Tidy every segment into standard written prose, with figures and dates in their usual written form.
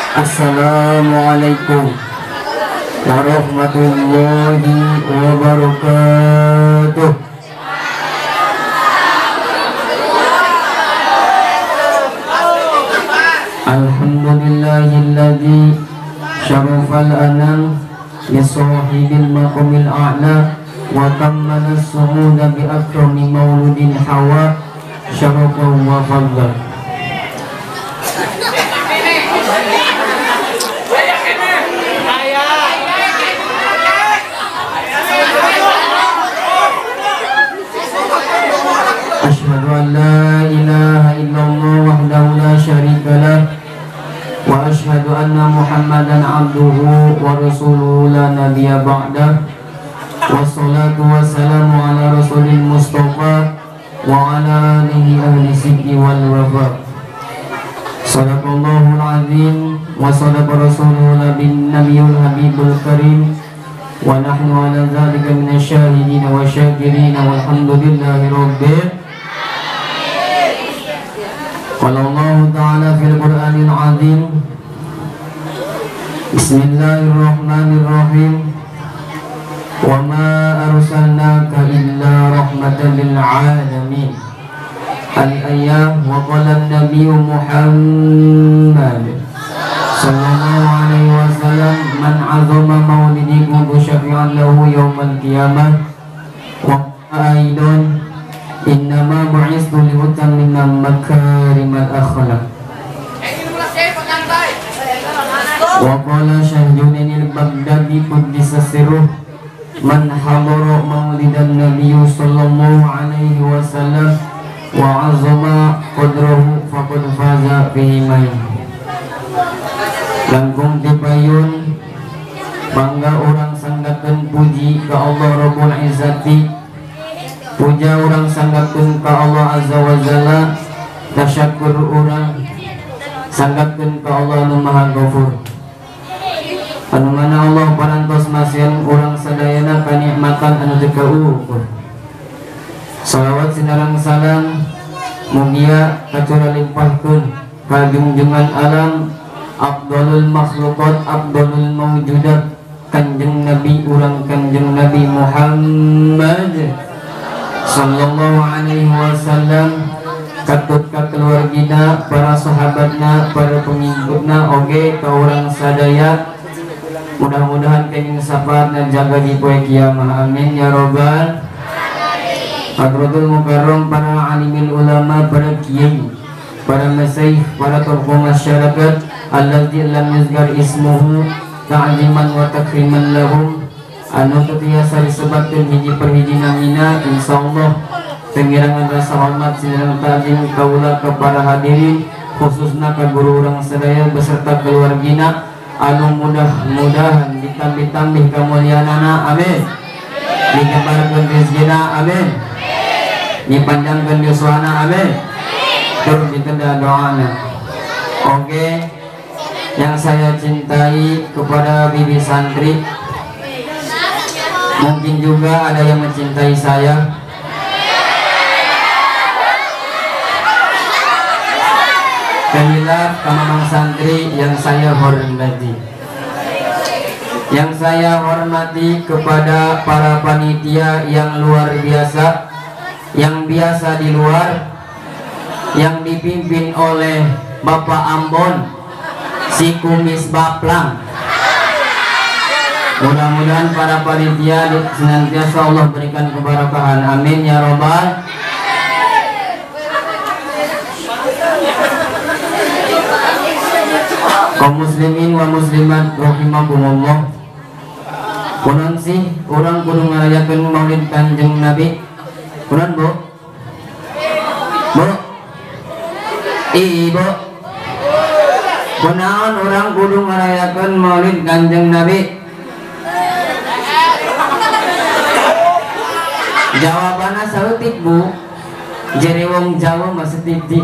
Assalamualaikum warahmatullahi wabarakatuh. Alhamdulillahilladzi syarafal anam li sahibil maqamil a'la wa kammala as-suhuda bi akrami mauludin hawa syarafan wa fadlan. Asyhadu an la ilaha illallah wahdahu la syarika lah wa asyhadu anna Muhammadan abduhu wa rasuluhu la nabiyya ba'dah. Wassalatu wassalamu ala rasulil mustafa wa ala alihi ahli sidqi wal wafa. Sadaqallahul azim wa sadaqa rasuluhu nabiyul habibul karim wa nahnu ala dzalika minasyahidin wa syakirin walhamdulillahi rabbil. Qala Allah ta'ala fil Qur'anil azim. Bismillahirrahmanirrahim. Wa ma arsalnaka illa rahmatan lil alamin. Al-ayah wa qala an-nabiyyu Muhammad sallallahu alaihi wasallam man 'azama maulidikum syafi'an lahu yaumal qiyamah wa aidon innama bu'istu li utammima makarimal akhlaq. Wa qala Syahjuninil Baghdadi quddisa sirruh man hadara maulidan nabiyyu sallallahu alaihi wasallam wa 'azama qadrahu faqad faza bihi main. Langkung dipayun bangga orang sanggakeun puji ka Allah Rabbul Izzati. Puja orang sanggakeun ka Allah Azza wa Jalla, tasyakur orang sanggakeun ka Allah anu Maha Ghafur. Anu mana Allah parantos masieun urang sadayana kanikmatan anu teu kaukur. Shalawat sinareng salam mugia kacura limpahkeun ka junjungan alam afdalul makhluqat afdalul mawjudat Kanjeng Nabi urang Kanjeng Nabi Muhammad sallallahu alaihi wasallam, katut ka keluargina, para sahabatna, para pengikutna oge ka urang sadaya. Mudah-mudahan kenging sahabatna jaga di poe kiamah, amin ya robbal alamin. Hadratul mukarram, para alimil ulama, para kiai, para masyayikh, para tokoh masyarakat allazi lam yuzkar ismuhu ta'ziman wa takriman lahum, anu tetiasa disebutkeun hiji per hiji namina, insyaallah pengirangan rasa hormat sinareng ta'zim kaula kepada hadirin, khususna ka guru urang sadaya beserta keluargina, anu mudah-mudahan ditambih-tambih kamuliaanana, amin. Digebarkeun rezekina, amin. Dipanjangkeun yuswana, amin. Tur ditenda doana. Oke, yang saya cintai kepada bibi santri, mungkin juga ada yang mencintai saya. Kamilah kamamang santri yang saya hormati. Yang saya hormati kepada para panitia yang luar biasa, yang biasa di luar, yang dipimpin oleh Bapak Ambon, si kumis baplang. Mudah-mudahan para panitia senantiasa Allah berikan keberkahan, amin ya robbal. Kaum muslimin wa muslimat rahimakumullah. Kunaon sih orang kudu ngarayakeun maulid Kanjeng Nabi? Kunaon, Bu? Bu? Ibu? Kunaon orang kudu ngarayakeun maulid Kanjeng Nabi? Jawabannya saeutik, Bu. Jere wong Jawa mah setitik.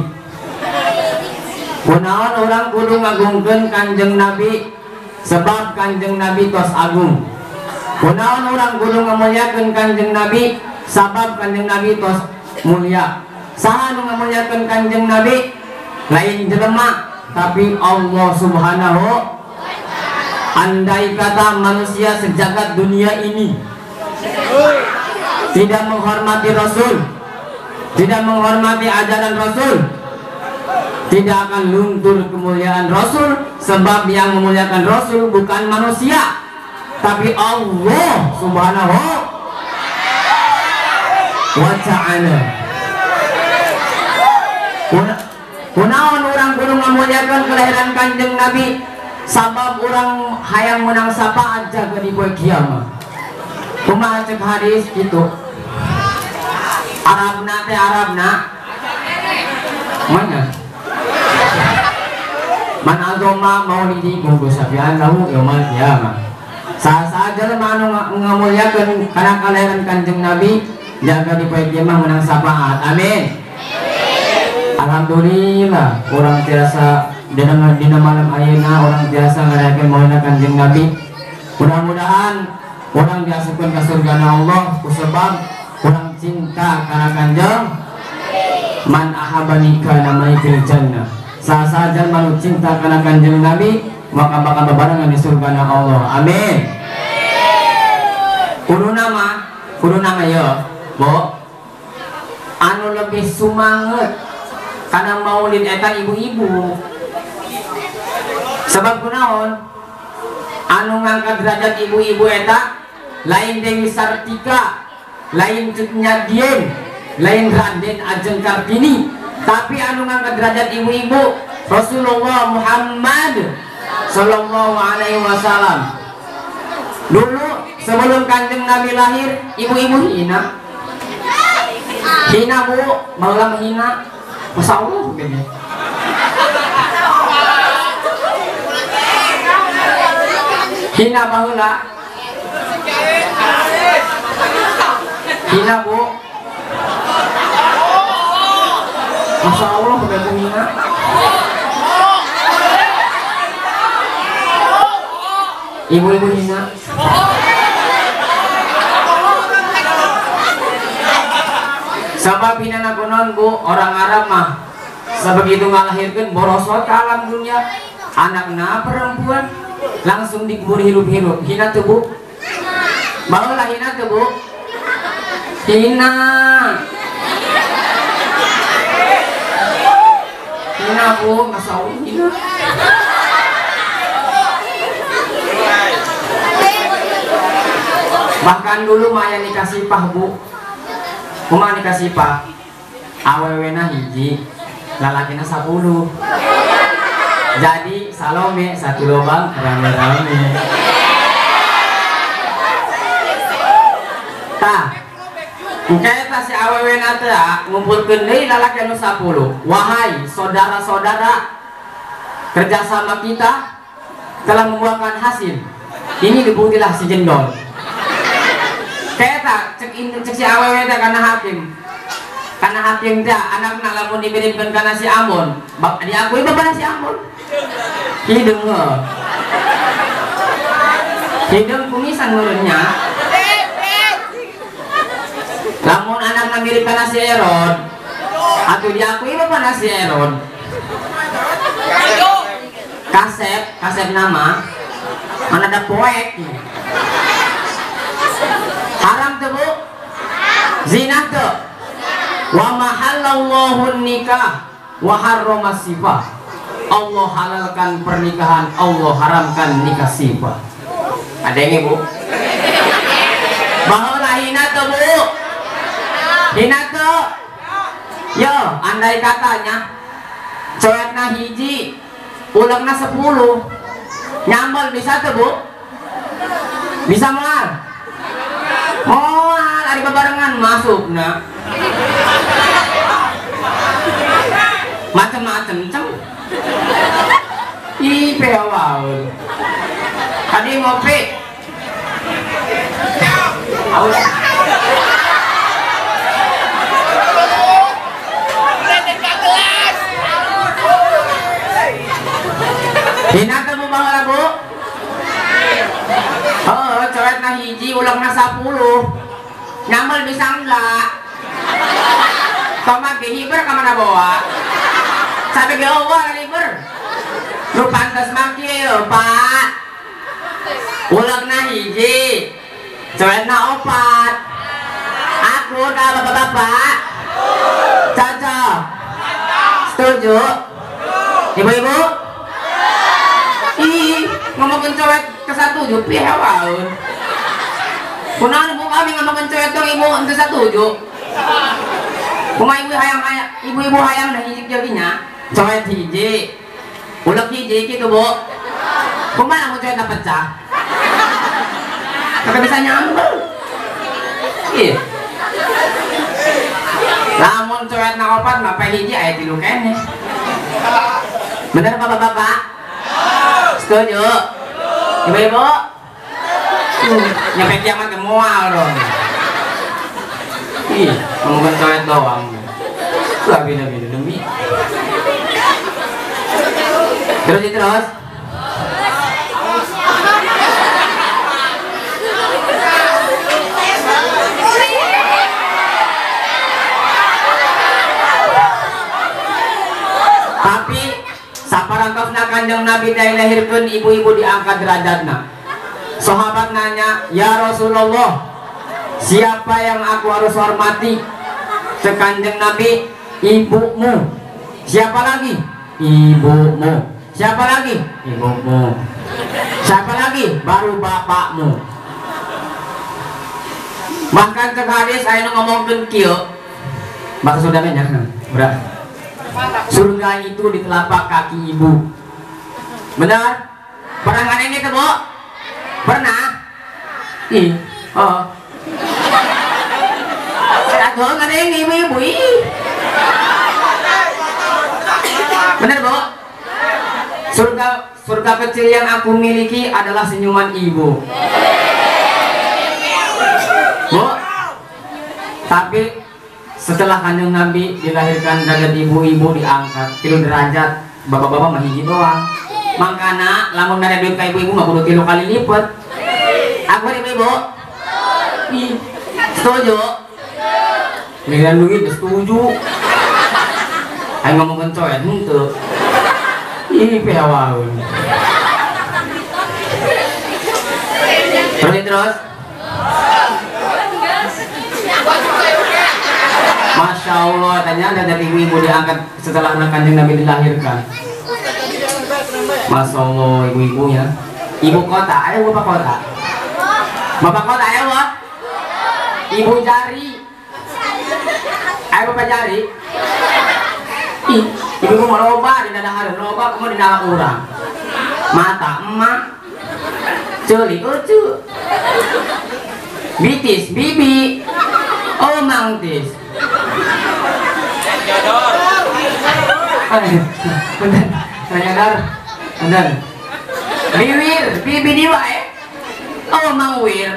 Kunaon orang kudu ngagungkeun Kanjeng Nabi? Sebab Kanjeng Nabi tos agung. Kunaon orang kudu ngamuliakeun Kanjeng Nabi? Sabab Kanjeng Nabi tos mulia. Saha nu ngamuliakeun Kanjeng Nabi? Lain jelema, tapi Allah Subhanahu. Andai kata manusia sejagat dunia ini tidak menghormati Rasul, tidak menghormati ajaran Rasul, tidak akan luntur kemuliaan Rasul. Sebab yang memuliakan Rasul bukan manusia, tapi Allah Subhanahu wa ta'ala. Kunaon orang kudu memuliakan kelahiran Kanjeng Nabi, sabab orang hayang menang syafaat jaga di poe kiamat. Kumaha cek hadis gitu. Arabna teh Arabna mana? Man agama maulidi kudu sabian lahu yaumul qiyamah. Saha jelema anu ngamuliakeun kana kalahiran Kanjeng Nabi jaga di poe kiamat menang syafaat. Amin. Alhamdulillah orang biasa dina malam ayeuna orang biasa ngarayakeun maulid Kanjeng Nabi. Mudah-mudahan orang diasukeun ka surgana Allah kusebab orang cinta kana Kanjeng. Man ahabani kana maikil jannah. Saha jalma cinta kana Kanjeng Nabi maka bakal bebarengan di surgana Allah. Amin. Kudu nama ya, Bo. Anu lebih sumanget karena maulid eta ibu-ibu. Sebab kunaon? Anu ngangkat derajat ibu-ibu eta lain Dewi Sartika, lain Cutnya Dien, lain Raden Ajeng Kartini, tapi anu ngangkat derajat ibu-ibu Rasulullah Muhammad Sallallahu Alaihi Wasallam. Dulu sebelum Kanjeng Nabi lahir, ibu-ibu hina Bu, malah menghina. Masya Allah begini. Hina baheula. Hina Bu. Masya Allah begini hina. Ibu-ibu hina. Sabab hinana kunon Bu, orang Arab mah sebegitu ngalahirkan borosot ke alam dunia, anakna perempuan langsung dikubur hirup-hirup. Hina tuh Bu, barulah hina tuh Bu, hina Bu, Masya Allah hina. Bahkan dulu Maya dikasih pah Bu, kumaha dikasih pak awewena hiji lalakina 10. Jadi Salome 1 lubang rame-rame. Tah engke si awewena teh ngumpulkeun deui lalaki anu 10. Wahai saudara-saudara, kerjasama kita telah membuahkan hasil. Ini dibuktilah si jendol. Keta cek si awewe teh kana hakim teh anakna lamun dibirimkeun kana si Ambon diakui babana si Ambon hideung kumisan meureunnya. Lamun anakna mirip kana si Erod atuh diakui babana si Erod. Kasep nama mana ada poek. Haram tuh Bu, zina tuh. Wa mahallallahu nikah wa harrama sifah. Allah halalkan pernikahan, Allah haramkan nikah sifah. Ada yang Bu? Bahwa hina tuh Bu, hina tuh. Yo, andai katanya coetna hiji, ulangna 10, nyambal bisa tuh Bu? Bisa mal? Moal ari babarengan masuk na macem-macem cem ipe awal tadi ngopi hina kamu bahala Bu. Oh, coret na hiji ulang na 10 nyamal bisa enggak tomat ke hiber kemana bawa sampai ke awal hiber Lu pantas maki lo Pak. Ulang na hiji, coret na opat. Aku dah bapak-bapak. Cocok. Setuju? Ibu-ibu? Ih, ngomongin cewek ke satu jupi hewan. Kunaon ibu kami ngomongin cewek dong ibu untuk satu juk. Kuma ibu-ibu hayang dah hiji jadinya. Cewek hiji, ulek hiji gitu bu. Kumaha mau cewek pecah? Kagak bisa nyambung. Iya. Lamun cewek na opat mah hiji aya 3 kene. Bener bapak-bapak? Setuju? Ibu-ibu? Nyampe kiamat ke mual dong. Ih, ngomongin cewek doang. Gak beda-beda demi. Terus. Tapi saparantosna Kanjeng Nabi dilahirkeun ibu-ibu diangkat derajatna. Sahabat nanya, "Ya Rasulullah, siapa yang aku harus hormati?" Cek Kanjeng Nabi, "Ibumu." Siapa lagi? Ibumu. Siapa lagi? Ibumu. Siapa lagi? Baru bapakmu. Bahkan cek hadis aya ngomongkeun kieu. Maksud sudah banyak. Berat. Surga itu di telapak kaki ibu. Benar? Pernah ngadeng itu bu? Pernah? Ih, oh. Aku ngadeng ibu-ibu. Benar bu? Surga kecil yang aku miliki adalah senyuman ibu. Bu, tapi setelah Kanjeng Nabi dilahirkan derajat ibu-ibu diangkat 3 derajat, bapak-bapak mah hiji doang. Makana lamun ada duit ka ibu-ibu mah kudu 3 kali lipat. Aku ibu-ibu? Ih, setuju? Milihan duit setuju. Ayo ngomongin coet henteu. Ih, pehawaun. Terus. Masya Allah, tanya ada ibu-ibu diangkat setelah anak Kanjeng Nabi dilahirkan. Masya Allah, ibu-ibunya. Ibu kota, ayo bapak kota. Bapak kota, ayo wah. Ibu jari. Ayo bapak jari. Ih, ibu mau loba di dadahan, loba kamu di dalam urang. Mata emak, celi ucu, bitis bibi, omang tis. Bener. Biwir, bibi diwa omang wir.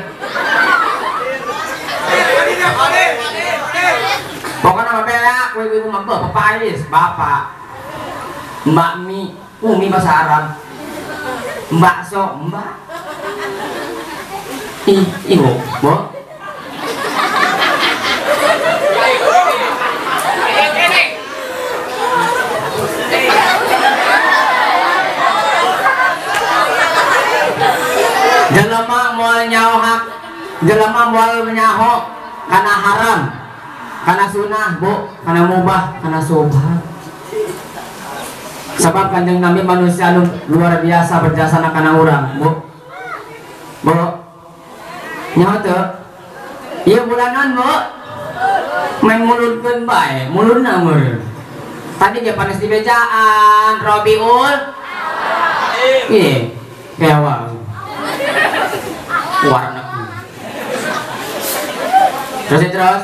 Pokoknya apa ya, ibu mah bapak Ais, bapak, mbak Mi, umi bahasa Arab, mbak So, mbak, ibu, bu. Jelema moal nyaohak, jelema moal menyaho karena haram. Karena sunnah bu, karena mubah, karena subhat. Sebab Kanjeng Nabi manusia luar biasa berjasa karena orang bu. Nyaho teu? Ieu bulanan bu. Main mulutkeun bae, mulutna meureun. Tadi ge panes di bejaan, Robiul. Ieu, kewa. Warna. Terus.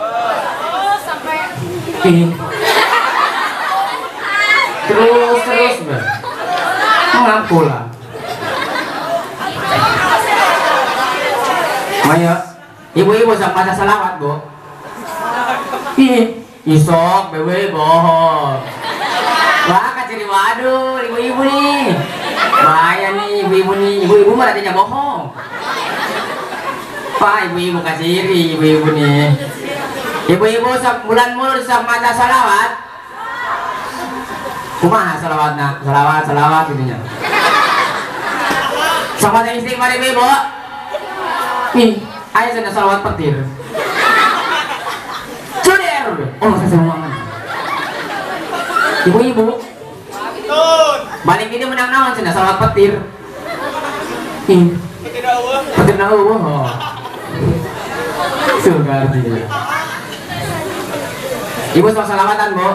Terus ngaku lah. Maya, ibu-ibu sama baca salawat bu. Isok bewe bohong. Wah kaciri waduh ibu-ibu nih. Bahaya nih ibu-ibu nih. Ibu-ibu malah tidak bohong. Wah ibu-ibu kaciri ibu-ibu nih. Ibu-ibu bulan mulu bisa baca salawat. Kumaha salawatna? Salawat gitunya. Sama yang istighfar ibu. Nih, ayo sana salawat petir. Cuder. Oh, saya semua. Ibu-ibu. Balik ini menang naon sana salawat petir. Ih. Petir na eueuh. Oh. Sugar dia. Ibu sok salawatan, Bu.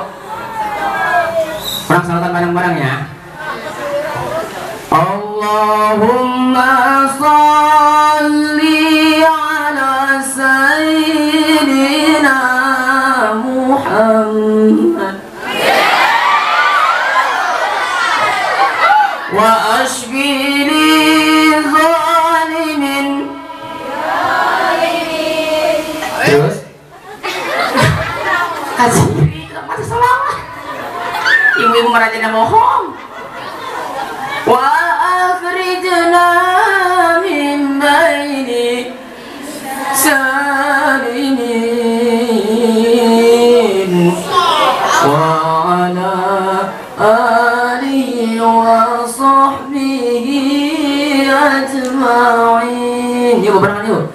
Orang salawatan bareng-bareng ya. Allahumma sholli ala sayyidina Muhammad wa ashbili zalimin. Terus kasih pasti salawat. Ibu-ibu merajana mohon. Wa akhrijna min baini salimin wa ala alihi wa sahbihi ajma'in. Yuk berenang yuk.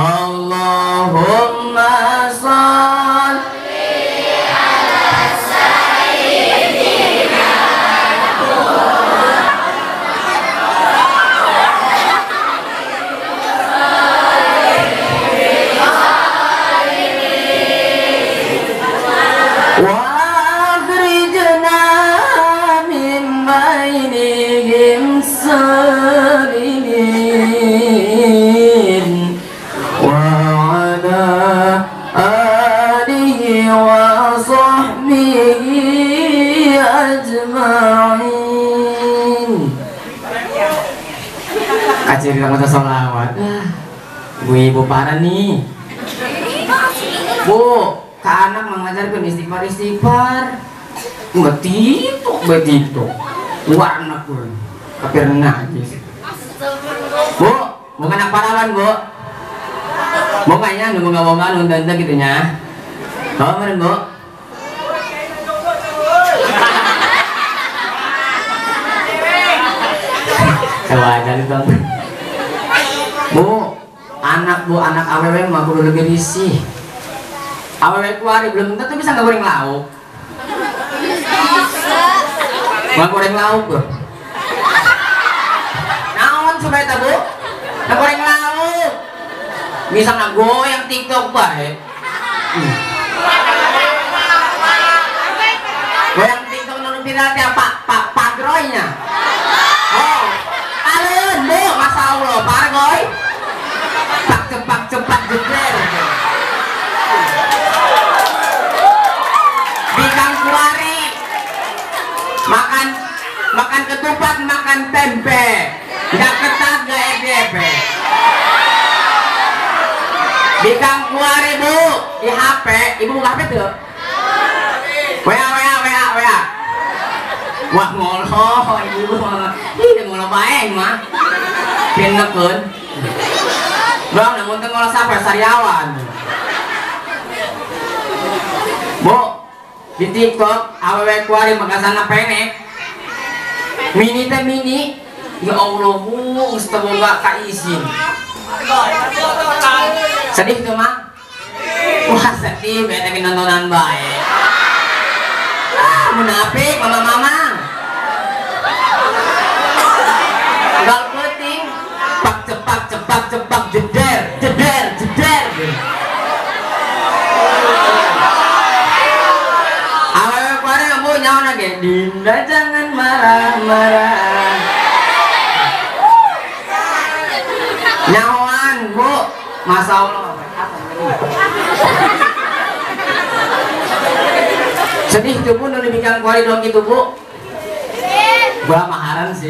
Allahumma sholli ala sayyidina wa akhrijna min bainihim salimin wa ala alihi wa sahbihi ajma'in. Kacir kita salawat. Ibu parah nih. Bu, ke anak mengajarkan istighfar. Enggak tituk. Warna pun. Tapi najis. Bu, bukan anak parawan, Bu. Bongkanya nunggu ngawongan undang gitu nya. Oh, mana, Bu? Wajar itu. Bu, anak awewe mah kudu lebih risih. Awewe kuari belum tentu bisa ngegoreng lauk. Mau goreng lauk, Bu. Naon supaya ta, Bu? Ngegoreng lauk. Bisa ngagoyang TikTok bae. Goyang TikTok nu viral teh Pak Groynya. Oh, aleun, Bu, masyaallah, Pak Groy. Cepak jejer. Bikang kuari. Makan ketupat, makan tempe. Enggak ketat, enggak FDP. Bikang kuari, Bu, di HP. Ibu buka HP tuh. WA. Wah, ngoloh, ibu ngoloh. Ih, ngoloh bae mah. Pinekeun. Bang, namun teu ngoloh sampai sariawan. Bu, di TikTok awewe kuari makasana pendek. Mini teh mini. Ya Allah, Bu, geus teu boga kaizin. Sedih tuh, Mak? Wah, sedih, bete nontonan bae. Munafik, mama. Gal penting, cepak, jeder. Awewe kuari Bu nyaon lagi, Dinda jangan marah. Nyawan, Bu, Masya Allah. Sedih tuh, Bu, nulis bikang kuari dong gitu, Bu. Gua maharan sih,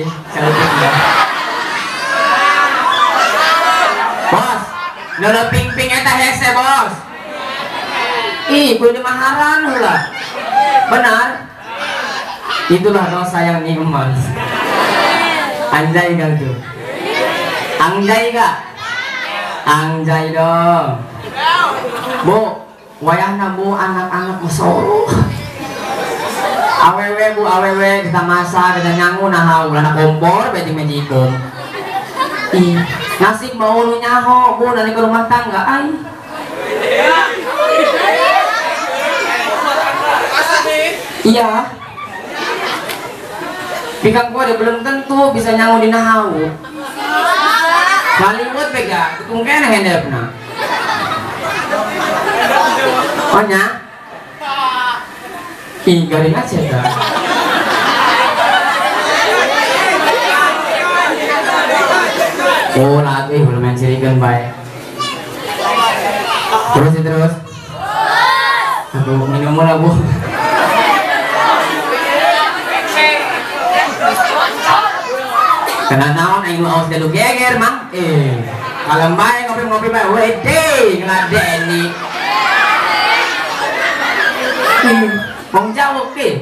Bos, nulis ping eta hese, Bos. Ih, gua di maharan lah. Benar. Itulah dosa yang nikmat. Anjay gak tuh? Anjay gak? Anjay dong. Bu, wayahna Bu anak-anak masya Allah. Awewe bu awewe kita masak kita nyangu nah ulah kompor beti mejikum. Ih nasib mau nu nyaho bu nanti ke rumah tangga ay. Iya. Pikang gua belum tentu bisa nyangu di nahau. Hollywood bega, tukung kene hendepna. Oh nya? Ih, garing aja dah. Oh, lagi belum mencirikan baik. Terus. Aduh, minum mula bu. Kena naon aing mau dalu geger mang. Kalem bae ngopi-ngopi bae wede ngladeni. Wong Jawa ke.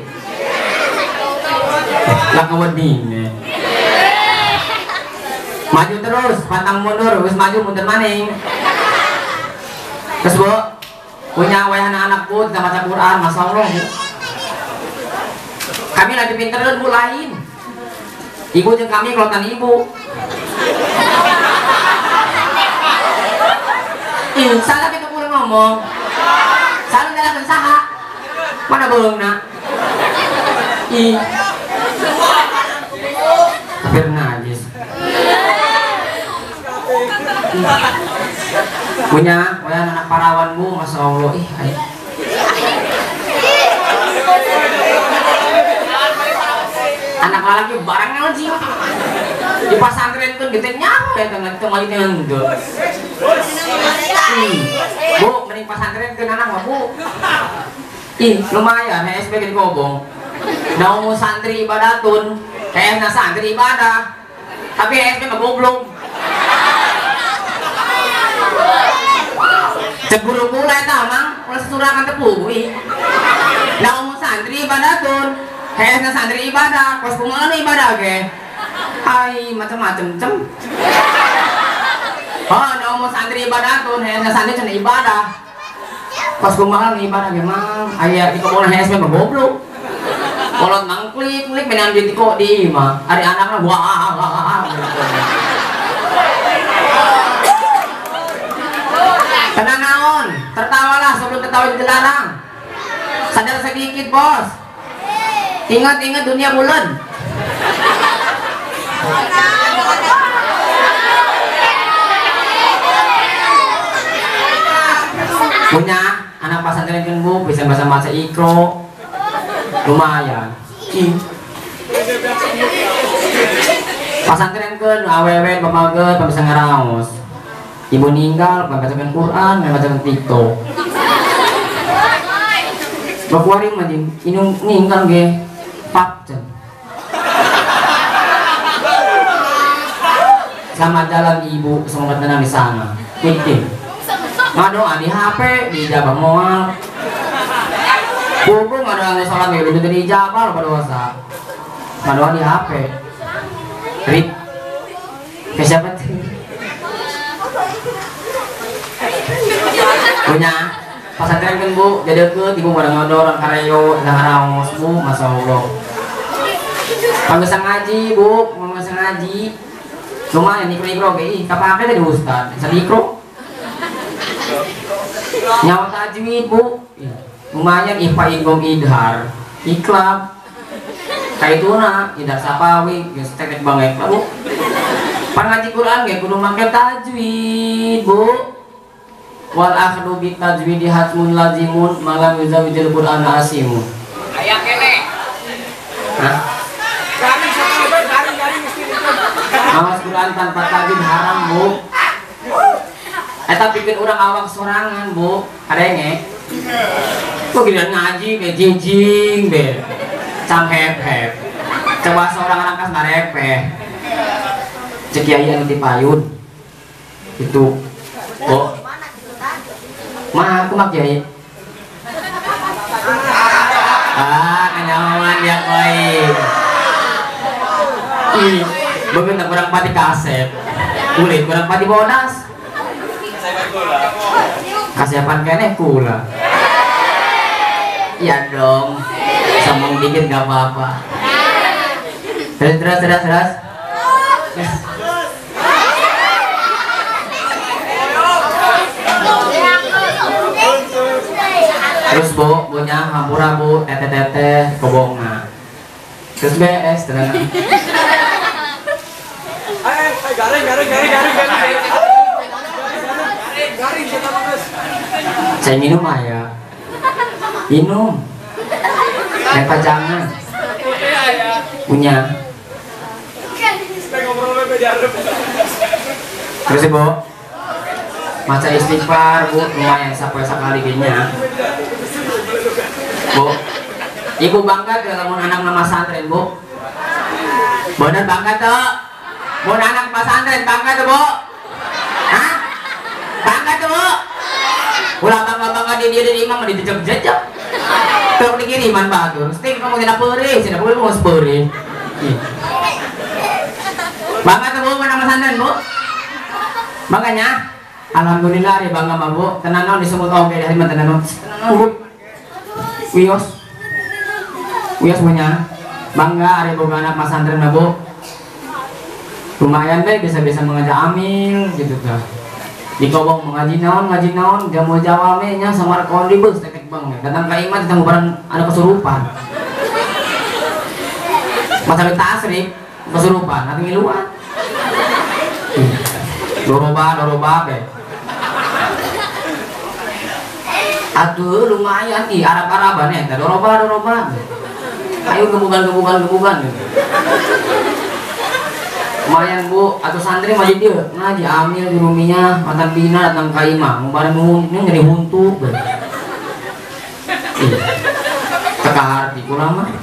Lah kawedine. Maju terus, pantang mundur, wis maju mundur maning. Terus Bu, punya wayahna anak Bu, kita baca Quran, Masya Allah Bu. Kami lagi pinter dan Bu lain. Ibu jeung kami kelotan ibu. Salah kita kurang ngomong. Salah dalam saha. Mana beungna? Ih. Hampir najis. Punya anak parawan Bu, Masya Allah. Ih, ayo. Anak laki barang ngaji di pesantren tuh gitu nyawa ya tengah kembali dengan itu. Bu, mending pesantren ke anak mah Bu. Ih, lumayan, SPG di Kobong. Naumu santri ibadatun, kayaknya santri ibadah, tapi SPG mah goblok. Ceburu mulai tamang, mulai surakan tepu. Naumu santri ibadatun. Kayaknya santri ibadah, pas kumaha ibadah ke? Ay, macam-macam cem. Oh, mau santri ibadah tuh, kayaknya santri cina ibadah. Pas kumaha ibadah ke mang? Ayah di kebun HSP goblok. Kolot mang klik menan di tiko di mah. Ada anaknya wah. Tenang naon, tertawalah sebelum tertawa dilarang. Sadar sedikit bos. Ingat dunia bulan. Punya anak pesantren kan Bu, bisa bahasa ikro. Lumayan. Pesantren kan awewe pemaget bisa ngaraos. Ibu ninggal membacakan Quran, membacakan TikTok. Bakuaring mah inung ninggal ge. Selamat jalan ibu, semoga tenang di sana. Penting. Ngadoa di HP, di ijabah moal. Buku ngadoa sholat itu di ijabah pada dosa. Ngadoa di HP. Rik. Ke siapa tuh? Punya pesantren kan Bu, jadi ke ibu bareng ngodor karyo ngaraos Bu, Masya Allah. Panggesang ngaji Bu, panggesang ngaji. Lumayan ikro-ikro ge, kapake tadi Ustaz. Sadikro. Nyawa tajwid Bu. Lumayan ifa igom idhar. Iklab. Kaituna idhar sapawi, geus tetek banget lah Bu. Pan ngaji Quran ge kudu make tajwid Bu. Wal akhdu bi tajwidi hatmun lazimun malam yuzawijil Quran asimun. Aya kene. Hah? Awas Quran tanpa tajwid haram Bu. Eta bikin orang awak sorangan Bu. Kadenge. Kok giliran ngaji kayak jinjing deh. Cam hep-hep. Coba seorang anak kas ngarepeh. Cek kiai anu ti payun. Itu. Oh. Mah aku mak kiai. Kenyaman dia baik. Ih, begitu kurang pati kaset. Kulit kurang pati bodas. Kasiapan kene kula. Iya dong. Sombong dikit gak apa-apa. Terus. Terus bu, bunya hampura bu, tete kobongna. Terus beres terang. Saya minum ya. Minum. Kayak pajangan. Punya. Terus bu, maca istighfar bu, lumayan sampai sekali kayaknya. Bu, ibu bangga kalau anak nama santren bu. Bener bangga tuh. Mau anak pesantren bangga tuh bu. Hah? Bangga tuh bu. Ulah bangga di dia imam dijejak-jejak. Terus dikiriman batur. Sting kamu tidak boleh mau sepuri. Bangga tuh bu anak pesantren bu. Makanya alhamdulillah ya bangga mah bu. Tenang disebut oke dari mana tenang bu. Wios punya bangga ada boga anak pesantren mah bu. Lumayan deh bisa mengajak amil gitu dah. Di kobong mengaji naon jamu jawame nya sama kondi bus tekek bang datang ka iman ditanggu barang ada kesurupan. Masalah tasrif kesurupan nanti ngiluan. Doroba be. Aduh lumayan ih Arab-Araban ya, doroba. Ayo gebukan. Lumayan bu, atau santri masih dia ngaji amil di ruminya, mantan bina datang kaima, kemarin ini nyari huntu. Tekar di kurang mah.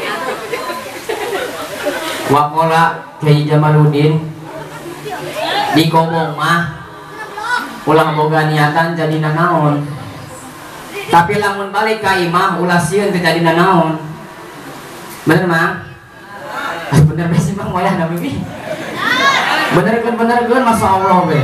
Wakola Kiai Jamaluddin di kobong mah, ulang boga niatan jadi nanaon. Tapi lamun balik kaima, ulah sieun terjadi nanaon. Bener mah? Bener sih bang, wayah nabi bi. Bener kan, masya Allah be.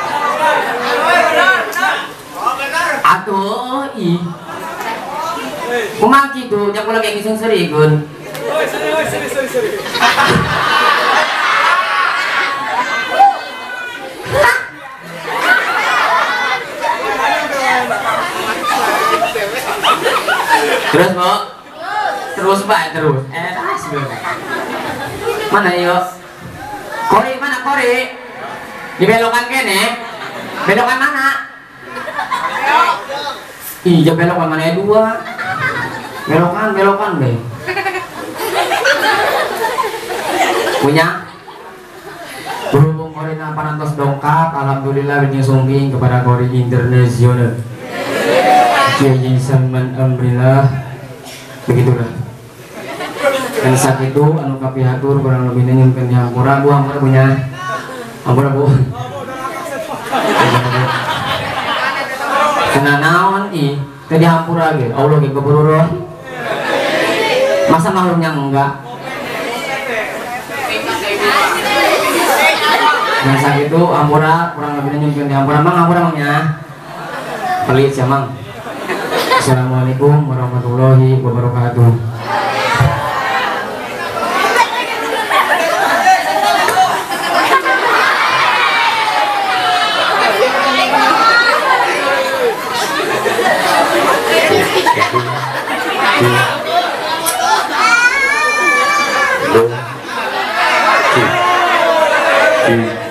Atuh, ih. Kumaha kitu, jak ulah kayak ngisung serieun. Seri. Terus bu, terus. Mana yuk? Kori mana kori? Dibelokan kene? Belokan mana? Iya belokan mana dua? Belokan be. Punya? Berhubung kori parantos dongkap, alhamdulillah bikin sumbing kepada kori internasional. Kiai Salman Amrillah, begitulah. Dan saat itu anu kapihatur kurang lebih nyumpin di hampura bu punya hampura bu. Kena naon ih tadi hampura gitu Allah gitu beruruh. Masa makhluknya enggak. Dan saat itu hampura kurang lebih nyumpin di hampura hampura pelit ya mang. Assalamualaikum warahmatullahi wabarakatuh. Thank you.